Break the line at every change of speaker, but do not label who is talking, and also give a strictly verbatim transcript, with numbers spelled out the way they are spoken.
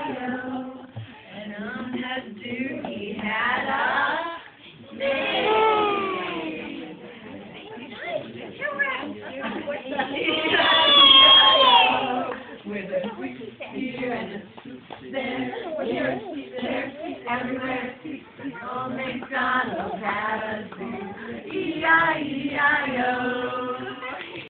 O. And on that dude he had a name. With a quick here and a there, here, there, everywhere. Old MacDonald had a zoo. E I E I O.